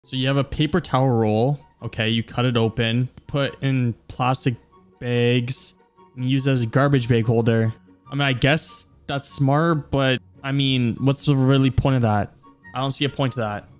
So you have a paper towel roll. Okay, you cut it open, put in plastic bags, and use it as a garbage bag holder. I mean, I guess that's smart, but I mean, what's the really point of that? I don't see a point to that.